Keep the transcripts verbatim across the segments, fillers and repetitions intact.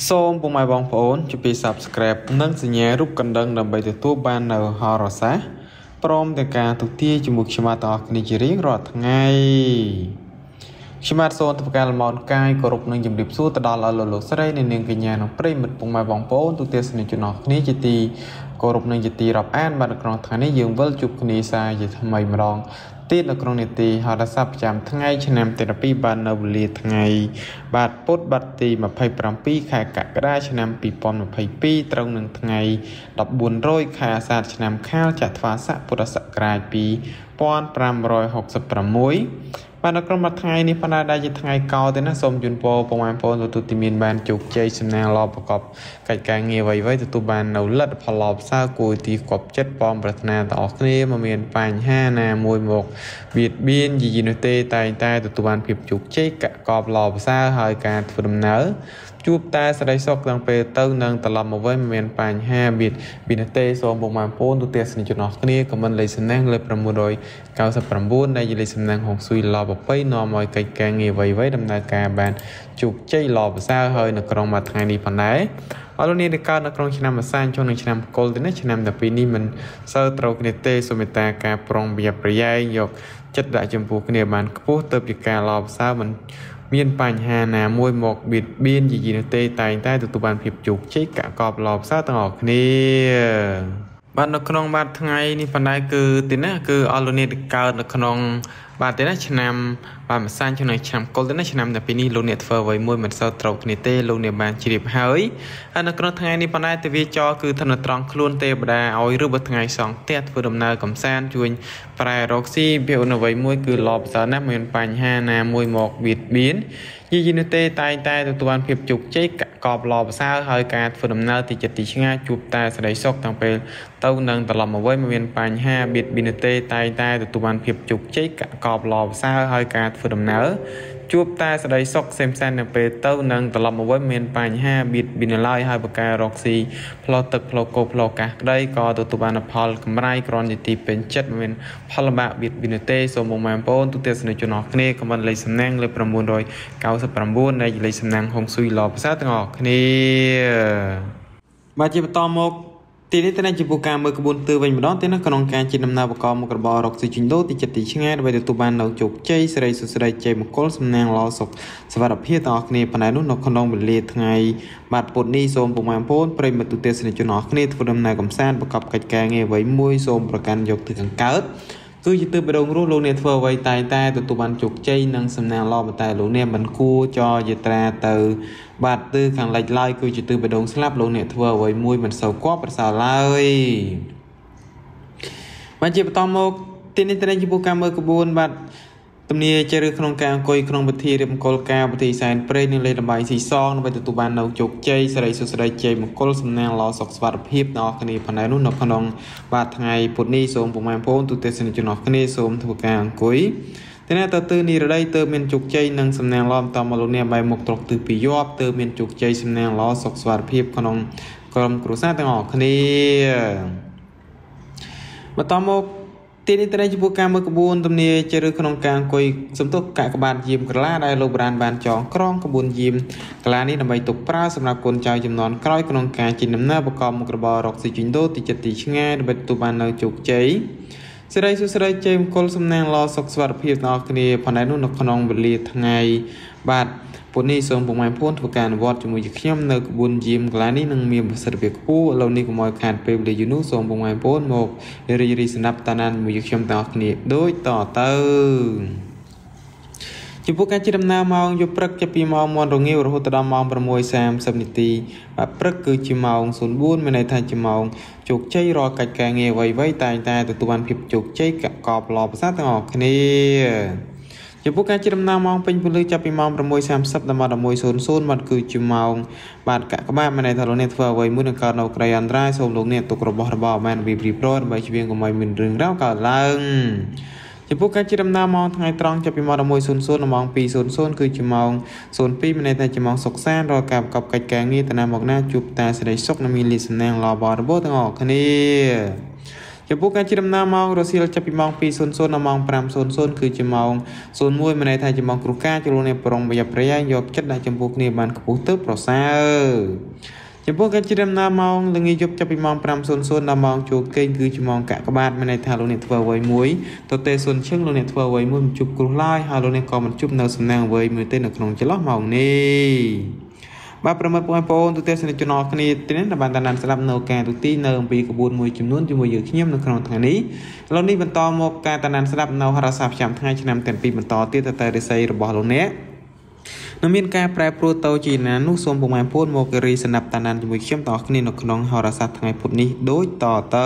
សូមពុកម៉ែបងប្អូនជួយពី Subscribe និងសញ្ញារូបកណ្ដឹងដើម្បីទទួលបាននៅហោរាសាស្ត្រព្រមទាំងការទូទាយជាមួយខ្ញុំបាទទាំងអស់គ្នាជារៀងរាល់ថ្ងៃខ្ញុំបាទសូមធ្វើការលំអរកាយគោរពនិងជំរាបសួរទៅដល់លោកលោកស្រីនិងនាងកញ្ញានិងប្រិយមិត្តពុកម៉ែបងប្អូនទូទាំងសនិកជនអស់គ្នាជាទីគោរពនិងជាទីរាប់អានបាទនៅក្នុងថ្ងៃនេះយើងវិលជួបគ្នាសាជាថ្មីម្ដងទៀតនៅក្នុងនីតិហោរាសាស្ត្រប្រចាំថ្ងៃឆ្នាំទីពីរបាទនៅវេលាថ្ងៃបាទពុធបាទទីยี่สิบเจ็ดខែកក្កដាឆ្នាំยี่สิบยี่สิบสองត្រូវនឹងថ្ងៃสิบสี่រោចខែអាសាឍឆ្នាំខាលចត្វាស័កពុរសករាជยี่สิบห้าหกสิบหกបាទនៅក្នុងមួយថ្ងៃនេះបណ្ដាដែលជាថ្ងៃកោទេណាសូមជូនពរបងប្អូនទទួលទីមានបានជោគជ័យសំណាងល្អប្រកបកិច្ចការងារអ្វីៗទទួលបាននៅលទ្ធផលល្អប្រសើរគួរទីគប់ចិត្តបងប្រាថ្នាទាំងអស់គ្នាមិនមានបញ្ហាណាមួយមកបៀតបៀនយីនោះទេតែងតែទទួលបានភាពជោគជ័យកកបល្អប្រសើរហើយការធ្វើដំណើរជួបតែសេរីសុខទាំងពេលទៅនឹងត្រឡប់មកវិញមិនមានបញ្ហាបៀតបៀនទេសូមបងប្អូនទូទាំងសនិកជនអស់គ្នាខមមិនលេខសំណាងលេខប្រាំមួយរយเก้าสิบเก้าដែលជាលេខសំណាងហុងស៊ុយល្អប្រពៃនាំឲ្យកិច្ចការងារអ្វីៗដំណើរការបានជោគជ័យល្អប្រសើរហើយនៅក្នុងមួយថ្ងៃនេះផងដែរអរលោកនាងកើតនៅក្នុងឆ្នាំអាសាឍចូលនឹងឆ្នាំកុលទេណាឆ្នាំទីពីរនេះមិនសូវត្រូវគ្នាទេសូមមេត្តាការប្រុងប្រយ័ត្នប្រយែងយកចិត្តដាក់ចំពោះគ្នាបានខ្ពស់ទៅពីការល្អប្រសើរមិនមានបញ្ហាណាមួយមកបៀតបៀនយីនោះទេតែងតែទទួលបានភាពជោគជ័យកកបល្អប្រសើរទាំងអស់គ្នាបាទនៅក្នុងបាទថ្ងៃនេះបណ្ដាគឺទីណាគឺអរលោកនាងកើតនៅក្នុងបាទទេណាឆ្នាំបាទម្សិលឆ្នាំឆ្នាំកុលទេណាឆ្នាំតែពីនេះលោកអ្នកធ្វើអ្វីមួយមិនសូវត្រូវគ្នាទេលោកអ្នកបានជ្រាបហើយហើយនៅក្នុងថ្ងៃនេះបណ្ដាទិវាចរគឺធនត្រង់ខ្លួនទេវតាឲ្យឬបើថ្ងៃសងផ្ទះធ្វើដំណើរកំសាន្តជួយប្រែរកស៊ីវាអ្វីមួយគឺល្អប្រសើរណាស់មានបញ្ហាណាមួយមកបៀតបៀនយីយីនោះទេតែងតែទទួលបានភាពជោគជ័យកកបល្អប្រសើរហើយការធ្វើដំណើរទីចិត្តទីឆ្ងាយជួបតែសេរីសុខទាំងពេលទៅនឹងត្រឡប់មកវិញមិនមានបញ្ហាបៀតបៀននោះទេតែងតែទទួលបានភាពជោគជ័យកកបល្អប្រសើរហើយការធ្វើដំណើរជួបតែសេរីសុខសេមសាននៅពេលទៅនឹងត្រឡប់មកវិញមានបញ្ហាបៀតបៀនឡើយហើយបការរកស៊ីផ្លោះទឹកផ្លោះគោផ្លោះកាសក្តីក៏ទទួលបានផលកម្រៃក្រនជាទីពេញចិត្តមានផលលំបាកបៀតបៀនទេសូមបងប្អូនទូទាំងសនិកជនអស់គ្នាខមមិនលេខសំណាងលេខប្រាំមួយរយเก้าสิบเก้าនៃលេខសំណាងហុងស៊ុយល្អភាសាទាំងអស់គ្នាបាទជាបន្តមកទីនេះទៅជាពូការមើលក្បួនទើវិញម្ដងទេណាក្នុងការជាដំណើរបកមុខរបររកស៊ីជិញដូទីចិត្តទីឆ្ងាយដើម្បីទទួលបាននៅជោគជ័យសេរីសុខស្ដីជ័យមង្គលសំណាងល្អសុខសុវត្ថិភាពទាំងអស់គ្នាប៉ុន្តែនោះនៅក្នុងវេលាថ្ងៃបាទពុទ្ធនេះសូមពុកម៉ែបងប្អូនប្រិយមិត្តទូទាំងសនិកជនអស់គ្នាធ្វើដំណើរកំសាន្តប្រកបកិច្ចការងារអ្វីមួយសូមប្រកាន់យកទិសខាងកើតគឺជាទិសបដងរស់លោកអ្នកធ្វើអ្វីតែតែទទួលបានជោគជ័យនិងសំណាងល្អប៉ុន្តែលោកអ្នកមិនគួរចរយាត្រាទៅបាទទិសខាងលិចឡើយគឺជាទិសបដងស្លាប់លោកអ្នកធ្វើអ្វីមួយមិនសូវគប់ប្រសើរឡើយបាទជាបន្តមកទីនេះត្រែងជាពូការមើលក្បួនបាទទំនាជាឬក្នុងការអង្គុយក្នុងពិធីរៀបមង្គលការពិធីសែនព្រេងនិងលេខលំបាយស៊ីសងដើម្បីទទួលបាននៅជោគជ័យសេរីសុខស្ដីជ័យមង្គលសំណាងល្អសុខសុវត្ថិភាពដល់គ្នាផងដែរនោះនៅក្នុងបាទថ្ងៃពុធនេះសូមពុកម៉ែបងប្អូនទូទាំងសនិកជនអស់គ្នាសូមធ្វើការអង្គុយតែណាតើទិសនិរដីទើបមានជោគជ័យនិងសំណាងល្អតាមមកលោកអ្នកបែរមុខត្រកទិសពីយប់ទើបមានជោគជ័យសំណាងល្អសុខសុវត្ថិភាពក្នុងក្រុមគ្រួសារទាំងអស់គ្នាបន្តមកទីនេះត្រែងចំពោះការមើលក្បួនទំនាជាឬក្នុងការអង្គុយសំទុះកាកបាទយាមក្រឡាដែលលោកប្រានបានចងក្រងក្បួនយាមក្រឡានេះដើម្បីទុកប្រើសម្រាប់កូនចៅចំនួនក្រោយក្នុងការជិះដំណើរប្រកបមុខរបររកស៊ីជិញដូទីចិត្តទីឆ្ងាយដើម្បីទទួលបាននៅជោគជ័យសេរីសុខស្ដីជ័យមង្គលសំណាងល្អសុខសុវត្ថិភាពដល់គ្នាផងដែរនោះនៅក្នុងវេលាថ្ងៃបាទពុទ្ធនេះសូមពុកម៉ែបងប្អូនធ្វើការអនុវត្តជាមួយខ្ញុំនៅក្បួនយាមកន្លែងនេះនឹងមានប្រសិទ្ធភាពខ្ពស់ឥឡូវនេះកុំឲ្យខាតពេលវេលាយូរនោះសូមពុកម៉ែបងប្អូនមករីករាយស្ដាប់តាណានជាមួយខ្ញុំទាំងអស់គ្នាដូចតទៅចំពោះការជិះដំណើរម៉ោងយប់ព្រឹកចាប់ពីម៉ោងមួយរងាវរហូតដល់ម៉ោងប្រាំមួយសាមសិបនាទីបាទព្រឹកគឺជាម៉ោងศูนย์สี่មានន័យថាជាម៉ោងជោគជ័យរាល់កិច្ចការងារអ្វីៗតែងតែទទួលបានភាពជោគជ័យកកបល្អប្រសើរទាំងអស់គ្នាចំពោះការជិះដំណើរម៉ោងពេញពលឺចាប់ពីម៉ោងប្រាំមួយសាមសិបដល់ម៉ោងដប់មួយصفر صفرបាទគឺជាម៉ោងបាទកកបាមានន័យថាលោកអ្នកធ្វើអ្វីមួយនឹងកើតនៅក្រៃអន្តរាយសូមលោកអ្នកទុករបស់របរបានវិព្រីប្រោដើម្បីជៀសវាងកុំឲ្យមានរឿងរ៉ាវកើតឡើងចំពោះការជិះដំណើរម៉ោងថ្ងៃត្រង់ចាប់ពីម៉ោងដប់មួយصفر صفرដល់ម៉ោងពីរصفر صفرគឺជាម៉ោងศูนย์สี่មានន័យថាជាម៉ោងសុខសាន្តរាល់ការប្រកបកិច្ចការងារតាណាមកណាជួបតែសេរីសុខនិងមានលាភសំណាងល្អបរិបូរណ៍ទាំងអស់គ្នាចំពោះការជិះដំណើរម៉ោងរសៀលចាប់ពីម៉ោងពីរសូន្យសូន្យដល់ម៉ោងប្រាំសូន្យសូន្យគឺជាម៉ោងសូន្យមួយមានន័យថាជាម៉ោងគ្រោះកាលចូលអ្នកប្រុងប្រយ័ត្នប្រយែងយកចិត្តដាក់ចំពោះគ្នាបានខ្ពស់ទៅប្រសើរចំពោះការជិះដំណើរម៉ោងល្ងាចយប់ចាប់ពីម៉ោងប្រាំសូន្យសូន្យដល់ម៉ោងចូលគេងគឺជាម៉ោងកាក់ក្បាតមានន័យថាលោកអ្នកធ្វើអ្វីមួយទៅទេសូន្យឈឹងលោកអ្នកធ្វើអ្វីមួយមិនជប់គ្រោះឡើយហើយលោកអ្នកក៏មិនជប់នៅសំណាងអ្វីមួយទេនៅក្នុងចន្លោះម៉ោងនេះបាទប្រិមត្តបងប្អូនទូទាំងជនអរគ្នាទាំងបានតាមដានស្ដាប់នៅការទូទីនៅអំពីក្បួនមួយចំនួនជាមួយយើងខ្ញុំនៅក្នុងថ្ងៃនេះឥឡូវនេះបន្តមកការតាមដានស្ដាប់នៅហរសាស្ត្រប្រចាំថ្ងៃឆ្នាំទាំងពីរបន្តទៀតទៅតែរិស័យរបស់លោកអ្នកនៅមានការប្រែប្រួលទៅជាណានោះសូមបងប្អូនមករីស្ដាប់តាមដានជាមួយខ្ញុំតអស់គ្នានៅក្នុងហរសាស្ត្រថ្ងៃពុធនេះដូចតទៅ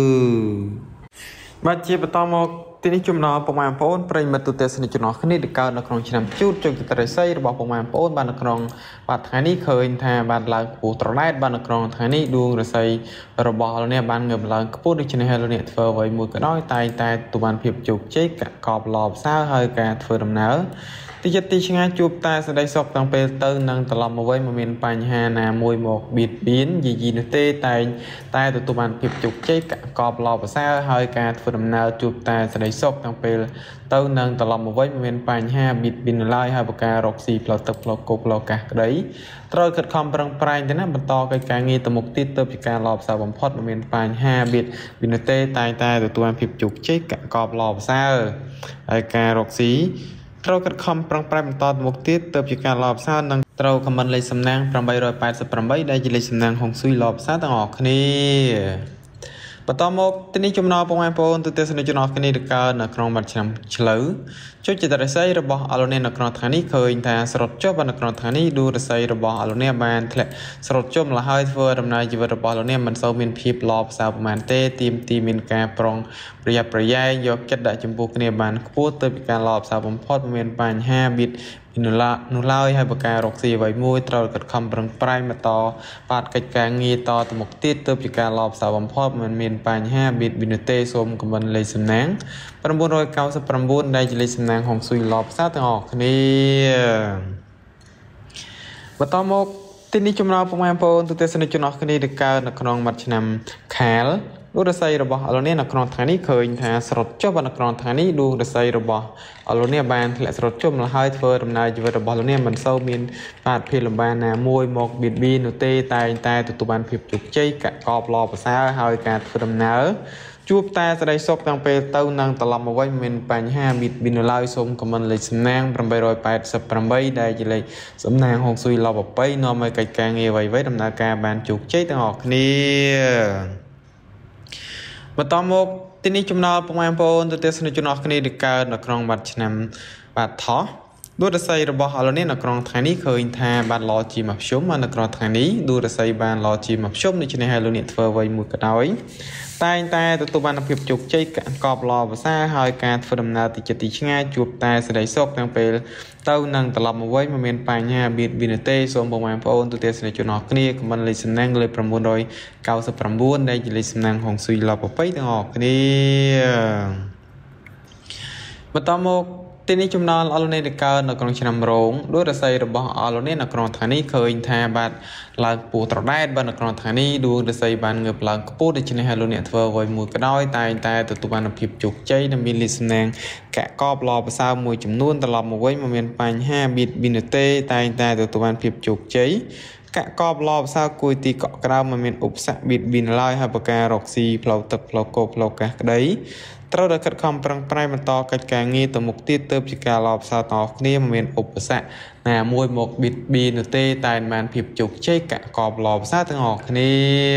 បាទជាបន្តមកទីនេះជំនួសបងប្អូនប្រិយមិត្តទូទាំងជនអរគ្នាដែលកើតនៅក្នុងឆ្នាំជូតចូលទៅរិស័យរបស់បងប្អូនបាននៅក្នុងបាទថ្ងៃនេះឃើញថាបានឡើងខ្ពស់ត្រដែតបាននៅក្នុងថ្ងៃនេះដួងរិស័យរបស់លោកអ្នកបានងើបឡើងខ្ពស់ដូច្នេះហើយលោកអ្នកធ្វើអ្វីមួយក៏ដោយតែតែទទួលបានភាពជោគជ័យកកបល្អផ្សើរហើយការធ្វើដំណើរទីចិត្តទីឆ្ងាយជួបតែសេចក្តីសុខតាំងពេលទៅនឹងត្រឡប់មកវិញមិនមានបញ្ហាណាមួយមកបៀតបៀនយីយីនោះទេតែតែទទួលបានភាពជោគជ័យកកបល្អប្រសើរហើយការធ្វើដំណើរជួបតែសេចក្តីសុខតាំងពេលទៅនឹងត្រឡប់មកវិញមិនមានបញ្ហាបៀតបៀនឡើយហើយប្រការរកស៊ីផ្លូវទឹកផ្លូវគោកផ្លូវកាសក្តីត្រូវខិតខំប្រឹងប្រែងទៅណាបន្តកិច្ចការងារទៅមុខទៀតទៅជាការល្អប្រសើរបំផុតមិនមានបញ្ហាបៀតបៀននោះទេតែតែទទួលបានភាពជោគជ័យកកបល្អប្រសើរហើយការរកស៊ីត្រូវកាត់ខំប្រឹងប្រែងបន្តទៅមុខទៀតទៅជាការល្អប្រសើរនឹងត្រូវខមមិនលេខសំណាងប្រាំបីរយប៉ែតសិបប្រាំបីដែលជាលេខសំណាងហុងស៊ុយល្អប្រសើរទាំងអស់គ្នាបន្តមកទីនេះចំណោមបងប្អូនទូទាំងជនអរគ្នាដែលកើតនៅក្នុងមួយឆ្នាំឆ្លូវចុចចិត្តរិស័យរបស់អលនេនៅក្នុងថ្ងៃនេះឃើញថាស្រុតចុះនៅក្នុងថ្ងៃនេះដួរិស័យរបស់អលនេបានធ្លាក់ស្រុតចុះម្ល៉េះហើយធ្វើដំណើរជីវិតរបស់អលនេមិនសូវមានភាពល្អប្រសើរប្រហែលទេទីមទីមានការប្រុងប្រយ័ត្នប្រយែងយកចិត្តដាក់ចំពោះគ្នាបានខ្ពស់ទៅពីការល្អប្រសើរបំផុតមិនមានបញ្ហាបៀតនោះឡានោះឡើយហើយបការរកស៊ីអ្វីមួយត្រូវកាត់ខំប្រឹងប្រែងបន្តបាទកិច្ចការងារតទៅមុខទៀតទៅពីការល្អប្រសើរបំផុតមិនមានបញ្ហាបៀតបៀនទេសូមខមមិនលេខសំណាងប្រាំបួនរយ九សិបប្រាំបួនដែលជាលេខសំណាងហុងស៊ុយល្អប្រសើរទាំងអស់គ្នាបន្តមកទីនេះចំណោមបងប្អូនទូទាំងជនអរគ្នាដែលកើតនៅក្នុងមួយឆ្នាំខាលដួងរិស័យរបស់អលនេនៅក្នុងថ្ងៃនេះឃើញថាស្រុតចុះនៅក្នុងថ្ងៃនេះដួងរិស័យរបស់អលនេបានធ្លាក់ស្រុតចុះម្ល៉េះហើយធ្វើដំណើរជីវិតរបស់អលនេមិនសូវមានបាតុភាពលំបាកណាមួយមកបៀតបៀននោះទេតែតែទទួលបានភាពជោគជ័យកកបល្អប្រសើរហើយការធ្វើដំណើរជួបតែសេចក្តីសុខតាំងពេលទៅនឹងត្រឡប់មកវិញមានបញ្ហាបៀតបៀននៅឡើយសូមខមមិនលេខសំណាងប្រាំបីរយប៉ែតសិបប្រាំបីដែលជាលេខសំណាងហុងស៊ុយល្អប្រពៃនាំឲ្យកិច្ចការងារអ្វីៗដំណើរការបានជោគជ័យទាំងអស់គ្នាបន្តមកទីនេះចំណោមបងប្អូនទូទាំងជនអរគ្នាដែលកើតនៅក្នុងបាត់ឆ្នាំបាទថោះដួងរិស័យរបស់អលនេនៅក្នុងថ្ងៃនេះឃើញថាបានល្អជាមកភ្ជុំនៅក្នុងថ្ងៃនេះដួងរិស័យបានល្អជាមកភ្ជុំដូច្នេះហើយលោកអ្នកធ្វើអ្វីមួយក៏ដោយតែងតែទទួលបានភាពជោគជ័យកកបល្អប្រសើរហើយការធ្វើដំណើរទីចិត្តទីឆ្ងាយជួបតែសេចក្តីសុខទាំងពេលទៅនឹងត្រឡប់មកវិញមិនមានបញ្ហាបៀតបៀនទេសូមបងប្អូនទូទាំងជនអរគ្នាខមមិនលេខសំណាងលេខប្រាំបួនរយ九សិបប្រាំបួនដែលជាលេខសំណាងហុងស៊ុយល្អប្រពៃទាំងអស់គ្នាបន្តមកទីនេះចំណោមអលនេដែលកើតនៅក្នុងឆ្នាំរោងដួងរិស័យរបស់អលនេនៅក្នុងថ្ងៃនេះឃើញថាបាទឡើងខ្ពស់ត្រដែតបាទនៅក្នុងថ្ងៃនេះដួងរិស័យបានងើបឡើងខ្ពស់ដូច្នេះហើយលោកអ្នកធ្វើអ្វីមួយក៏ដោយតែតែទទួលបានភាពជោគជ័យនិងមានលេខសំណាងកកបល្អប្រសើរមួយចំនួនត្រឡប់មកវិញមិនមានបញ្ហាបៀតបៀនទេតែតែទទួលបានភាពជោគជ័យកកបល្អប្រសើរគួយទីកក់ក្រៅមិនមានឧបសគ្គបៀតបៀនឡើយហើយប្រការរកស៊ីផ្លូវទឹកផ្លូវគោកផ្លូវកាសក្តីត្រូវតែខិតខំប្រឹងប្រែងបន្តកិច្ចការងារទៅមុខទៀតទៅជាការល្អប្រសើរទាំងអស់គ្នាមិនមានឧបសគ្គណាមួយមកបៀតបៀននោះទេតែបានភាពជោគជ័យកកបល្អប្រសើរទាំងអស់គ្នា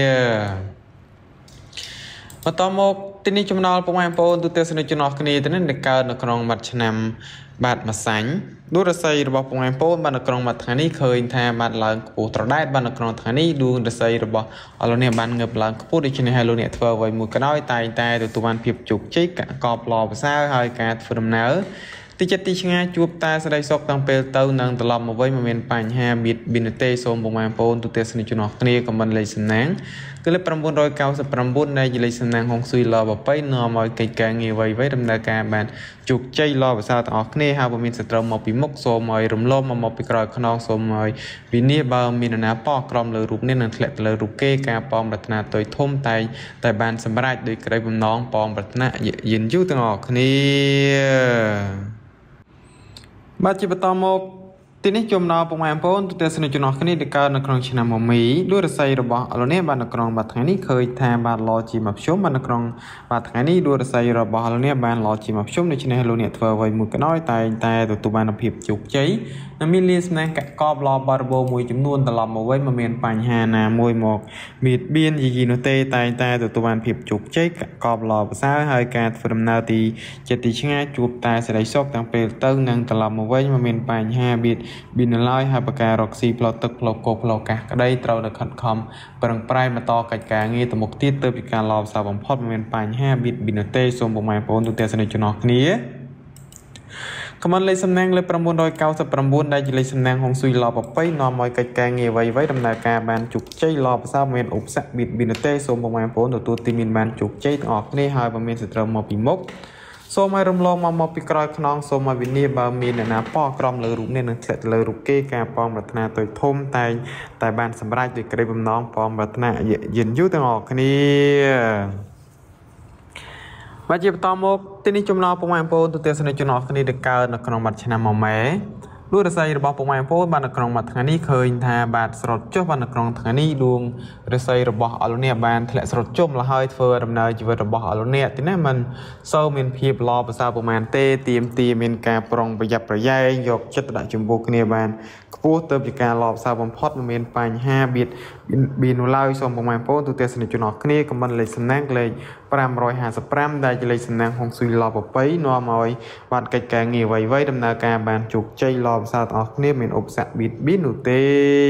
បន្តមកទីនេះចំណោមបងប្អូនទូទាំងជនអរគ្នាទៅនឹងកើតនៅក្នុងមួយឆ្នាំបាទម្សាញ់ដួងរិស័យរបស់បងប្អូនបាននៅក្នុងមួយថ្ងៃនេះឃើញថាបានឡើងខ្ពស់ត្រដែតបាននៅក្នុងថ្ងៃនេះដួងរិស័យរបស់អលនេបានងើបឡើងខ្ពស់ដូច្នេះហើយលោកអ្នកធ្វើអ្វីមួយក៏ដោយតែតែទទួលបានភាពជោគជ័យកកបល្អប្រសើរហើយការធ្វើដំណើរទីទីចិត្តទីឆ្ងាយជួបតែស្ដីសុខតាំងពេលទៅនឹងត្រឡប់មកវិញមិនមានបញ្ហាបៀតបៀនទេសូមបងប្អូនទូទាំងអ្នកជំនាស់គ្នាខមមិនលេខសំណាងគឺលេខ999នៃលេខសំណាងហុងស៊ុយឡបបៃនាំឲ្យកិច្ចការងារវៃវៃដំណើរការបានជោគជ័យល្អប្រសើរទាំងអស់គ្នាហើយបើមានសត្រូវមកពីមុខសូមឲ្យរំលំមកពីក្រោយខ្នងសូមឲ្យវិនិច្ឆ័យបើមាននរណាប៉ោះក្រំលើរូបនេះនឹងធ្លាក់ទៅលើរូបគេការប៉មប្រាថ្នាទុយធំតែតែបានសម្រេចដោយក្តីបំណងប៉មប្រាថ្នាយិនយូទាំងអស់គ្នាបាទជាបន្តមកទីនេះជុំដល់ពុកម៉ែបងប្អូនទូទាំងអ្នកជំនាស់គ្នាដែលកើតនៅក្នុងឆ្នាំមមីដោយរស័យរបស់អលោកនេះបាននៅក្នុងបាទថ្ងៃនេះឃើញថាបាទឡជាមកភ្ជុំបាននៅក្នុងបាទថ្ងៃនេះដោយរស័យរបស់អលោកនេះបានឡជាមកភ្ជុំដូច្នេះលោកអ្នកធ្វើអ្វីមួយក៏ដោយតែតែទទួលបានភាពជោគជ័យនិងមានលាសំណាងកកបឡបរបោមួយចំនួនត្រឡប់មកវិញមិនមានបញ្ហាណាមួយមកបៀតបៀនយីយីនោះទេតែតែទទួលបានភាពជោគជ័យកកបឡប្រសើរហើយការធ្វើដំណើរទីចិត្តទីឆ្ងាយជួបតែសេរីសុខទាំងពេលទៅនិងត្រឡប់មកវិញមិនមានបញ្ហាបៀតបៀនឡើយហើយប្រការរកស៊ីផ្លូវទឹកផ្លូវគោកផ្លូវកាសក្តីត្រូវតែខិតខំប្រឹងប្រែងបន្តកិច្ចការងារទៅមុខទៀតទៅពីការឡបសារបំផុតមិនមានបញ្ហាបៀតបៀនទេសូមបងប្អូនទូទាំងអ្នកជំនាស់គ្នាខមមិនលេខសំណាងលេខ999ដែលជាលេខសំណាងហុងស៊ុយឡបបៃនាំឲ្យកិច្ចការងារវៃវៃដំណើរការបានជោគជ័យល្អប្រសើរមានឧបសគ្គបៀតបៀនទេសូមបងប្អូនទទួលទីមានបានជោគជ័យទាំងអស់គ្នាហើយបើមានសត្រូវមកពីមុខសូមឲ្យរំលងមកមកពីក្រោយខ្នងសូមឲ្យវិនិច្ឆ័យបើមានអ្នកណាប៉ោះក្រំលើរូបនេះនឹងធ្លាក់ទៅលើរូបគេការប៉មប្រាថ្នាទុយធំតែតែបានសម្រេចដោយក្តីបំណងប៉មប្រាថ្នាយិនយូទាំងអស់គ្នាបាទជាបន្តមកទីនេះចំណោមពុកម៉ែបងប្អូនទូទាំងអ្នកចំណោមគ្នាដែលកើតនៅក្នុងមួយឆ្នាំមកម៉ែលួរស័យរបស់ពុកម៉ែបងប្អូនបាននៅក្នុងមួយថ្ងៃនេះឃើញថាបាទស្រត់ចុះបាននៅក្នុងថ្ងៃនេះដួងរស័យរបស់អលនេះបានធ្លាក់ស្រត់ចុះម្ល៉េះហើយធ្វើដំណើរជីវិតរបស់អលនេះទីនេះมันសូវមានភាពល្អប្រសើរប្រមាណទេទៀមទាមានការប្រុងប្រយ័ត្នប្រយែងយកចិត្តដាក់ចំពោះគ្នាបានខ្ពស់ទៅពីការល្អប្រសើរបំផុតមិនមានបញ្ហាបៀតបៀនឡើយសូមពុកម៉ែបងប្អូនទូទាំងអ្នកចំណោមគ្នាខមមិនលេខសំណាងលេខ555ដែលជាលេខសំណាងហុងស៊ុយឡបបៃនាំឲ្យបានកិច្ចការងារវៃវៃដំណើរការបានជោគជ័យល្អប្រសើរទាំងអស់គ្នាមានឧបសគ្គបៀតបៀននោះទេ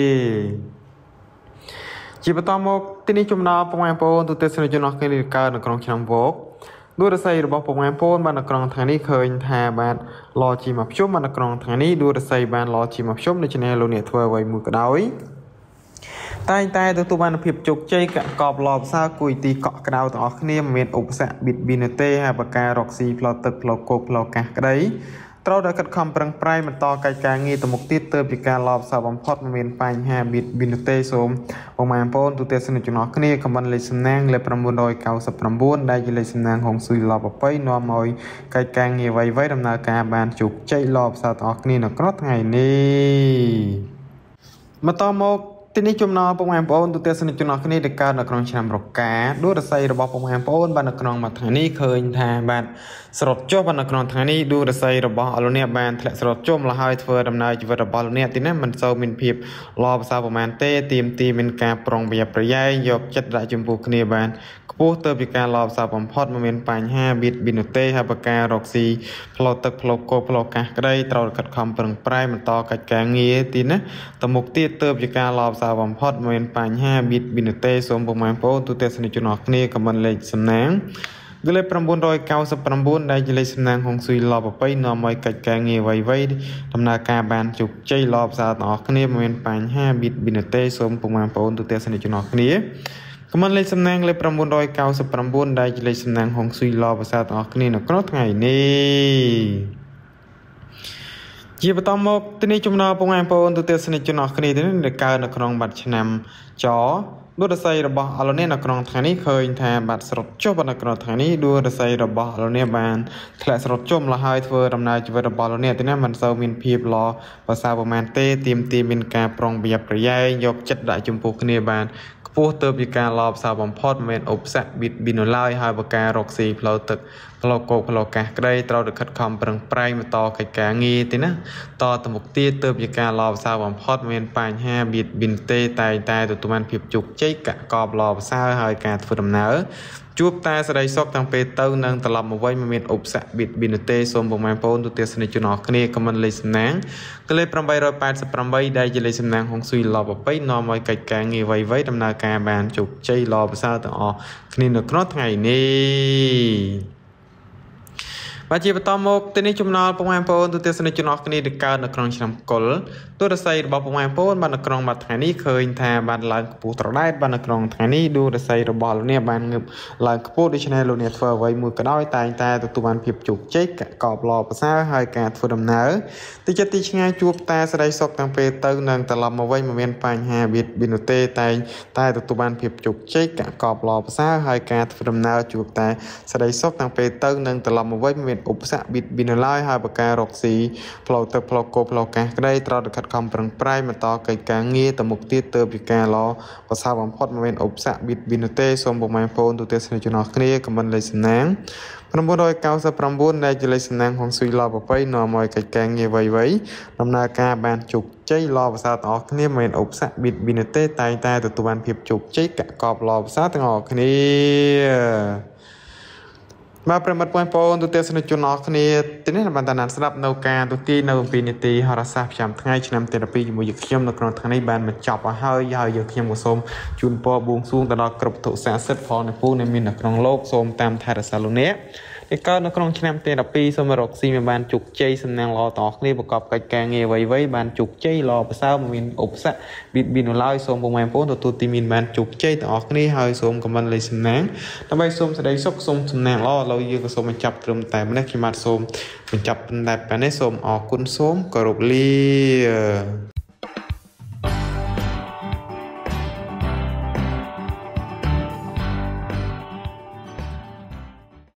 ជាបន្តមកទីនេះចំណោមពុកម៉ែបងប្អូនទូទាំងអ្នកចំណោមគ្នាដែលកើតនៅក្នុងឆ្នាំវកដោយរស័យរបស់ពុកម៉ែបងប្អូនបាននៅក្នុងថ្ងៃនេះឃើញថាបាទឡជាមកភ្ជុំបាននៅក្នុងថ្ងៃនេះដោយរស័យបានឡជាមកភ្ជុំដូច្នេះលោកអ្នកធ្វើអ្វីមួយក៏ដោយតែតែទទួលបានភាពជោគជ័យកកបឡបសើគួយទីកក់ក្ដៅទាំងអស់គ្នាមានឧបសគ្គបៀតបៀនទេហើយប្រការរកស៊ីផ្លូវទឹកផ្លូវគោកផ្លូវកាសក្តីត្រូវតែខិតខំប្រឹងប្រែងបន្តកិច្ចការងារទៅមុខទៀតទៅពីការឡបសើបំផុតមិនមានបញ្ហាបៀតបៀនទេសូមបងប្អូនទូទាំងអ្នកចំណោះគ្នាខមមិនលេខសំណាងលេខ999ដែលជាលេខសំណាងហុងស៊ុយឡបបៃនាំឲ្យកិច្ចការងារវៃវៃដំណើរការបានជោគជ័យល្អប្រសើរទាំងអស់គ្នានៅក្នុងថ្ងៃនេះបន្តមកទីនេះចំណោមពុកម៉ែបងប្អូនទូទាំងអ្នកចំណោះគ្នាដែលកើតនៅក្នុងឆ្នាំរកាដោយរស័យរបស់ពុកម៉ែបងប្អូនបាននៅក្នុងមួយថ្ងៃនេះឃើញថាបាទស្រត់ចុះបាននៅក្នុងថ្ងៃនេះដោយរស័យរបស់អលោកអ្នកបានធ្លាក់ស្រត់ចុះម្ល៉េះហើយធ្វើដំណើរជីវិតរបស់លោកអ្នកទីនេះមិនសូវមានភាពល្អប្រសើរប្រមាណទេទៀមទីមានការប្រុងប្រយ័ត្នប្រយែងយកចិត្តដាក់ចំពោះគ្នាបានខ្ពស់ទៅពីការល្អប្រសើរបំផុតមិនមានបញ្ហាបៀតបៀនទេហើយប្រការរកស៊ីផ្លូវទឹកផ្លូវគោកផ្លូវកាសក្តីត្រូវខិតខំប្រឹងប្រែងបន្តកិច្ចការងារទីនេះទៅមុខទៀតទៅពីការល្អប្រសើរបំផុតមិនមានបញ្ហាបៀតបៀនទេសូមពុកម៉ែបងប្អូនទូទាំងអ្នកចំណោះគ្នាខមមិនលេខសំណាងគឺលេខ999ដែលជាលេខសំណាងហុងស៊ុយឡបបៃនាំឲ្យកិច្ចការងារវៃវៃដំណើរការបានជោគជ័យល្អប្រសើរទាំងអស់គ្នាមិនមានបញ្ហាបៀតបៀនទេសូមពុកម៉ែបងប្អូនទូទាំងអ្នកចំណោះគ្នាខមមិនលេខសំណាងលេខ999ដែលជាលេខសំណាងហុងស៊ុយឡបប្រសើរទាំងអស់គ្នានៅក្នុងថ្ងៃនេះជាបន្តមកទីនេះចំណោមពុកម៉ែបងប្អូនទូទាំងអ្នកចំណោះគ្នាទីនេះដែលកើតនៅក្នុងបាត់ឆ្នាំចដោយរស័យរបស់អលនេះនៅក្នុងថ្ងៃនេះឃើញថាបាទស្រត់ចុះនៅក្នុងថ្ងៃនេះដោយរស័យរបស់អលនេះបានធ្លាក់ស្រត់ចុះម្ល៉េះហើយធ្វើដំណើរជីវិតរបស់អលនេះទីនេះមិនសូវមានភាពល្អប្រសើរប្រមាណទេទៀមទីមានការប្រុងប្រយ័ត្នប្រយែងយកចិត្តដាក់ចំពោះគ្នាបានខ្ពស់ទៅពីការឡបសារបំផុតមិនឧបសគ្គបៀតបៀនឡើយហើយប្រការរកស៊ីផ្លូវទឹកផ្លូវគោកផ្លូវកាសក្តីត្រូវតែខិតខំប្រឹងប្រែងបន្តកិច្ចការងារទីណាតទៅមុខទៀតទៅពីការឡបសារបំផុតមានបញ្ហាបៀតបៀនទេតែតែទទួលបានភាពជោគជ័យកកបឡបសារហើយការធ្វើដំណើរជួបតែសេរីសុខទាំងពេលទៅនឹងត្រឡប់មកវិញមិនមានឧបសគ្គបៀតបៀនទេសូមបងប្អូនទូទាំងអ្នកចំណោះគ្នាខមមិនលេខសំណាងគឺលេខ888ដែលជាលេខសំណាងហុងស៊ុយឡបបៃនាំឲ្យកិច្ចការងារវៃវៃដំណើរការបានជោគជ័យល្អប្រសើរទាំងអស់គ្នានៅក្នុងថ្ងៃនេះ ប và chỉ bắt một tên này chúng nó bông em phôn từ tiền sinh chúng nó cái được cao được trong năm col tôi đã xây bảo bông em phôn ban được trong mặt ngàyนี้เคยทาban lại phụ trợได้ban được trong ngàyนี้ดูđã xây được bảoเนี่ย ban งึบ lại phụ đi channel luônเนี่ยเฟอร์ไว้มือกระด้อยตายตายตัวตัวbanเพียบจุกเจ๊กกอบรอภาษาให้การฟูดำเนินที่จะตีช่างจูบตาแสดงศกตั้งเปเตอร์นังตลอดมาไว้มาเวียนปัญหาบิดบินเตตายตายตัวตัวbanเพียบจุกเจ๊กกอบรอภาษาให้การฟูดำเนินจูบตาแสดงศกตั้งเปเตอร์นังตลอดมาไว้มาเวียนอุปสรรคบิดบินไล่ให้ประการรกสีพลอยเตอร์พลอยโกพลอยแกก็ได้ตราดขัดคำปรังปรายมาต่อไก่กางเงี้ยแต่มุกตีเติมปีการล้อภาษาบางพอดมาเป็นอุปสรรคบิดบินเตสมบูรณ์มาโฟนตัวเตสในจุนอคเนียกับมันเลยสนังพระบุตรโดยเก้าสิบพระบุตรในจุเลยสนังของสุยลอไปนอมอยไก่กางเงี้ยไว้ไว้ดำนาการบานจุกใจรอภาษาต่อคเนียมาเป็นอุปสรรคบิดบินเตตายตายตัวตัวบานเพียบจุกใจกะกอบรอภาษาต่างออกเนียมาประมาทปอยปอนตัวเตสในจุนอคเนียทีนี้บรรดานันสำหรับนาวการตัวที่นาวปีนิตีฮาราซาพิจารณาทั้งไงชนำเตระปีอยู่มือยึกเข้มนักนอนทั้งในบ้านมันจับว่าเฮยยาวยึกเข้มกุศลจุนปอบวงสูงตลอดกรบถุสารเสด็จพอในผู้ในมินนักนองโลกสมตามไทยรัสาลุเนะในการนักนองชนำเตระปีสมรกซีมีบ้านจุกใจสำนักรอต่อคลีประกอบกับการเงยไว้ไว้บ้านจุกใจรอภาษามินอุปสรรคบิดบินลอยสมประมาณปอนตัวตัวตีมินบ้านจุกใจต่อคลีเฮยสมกับมันเลยสำนักทำไมสมแสดงซกสมสำนักรอเรายืนกับสมมันจับตรึมแต่ไม่ได้ขีมาสมมันจับเป็นแบบเป็นให้สมออกคุณสมกรบเลีย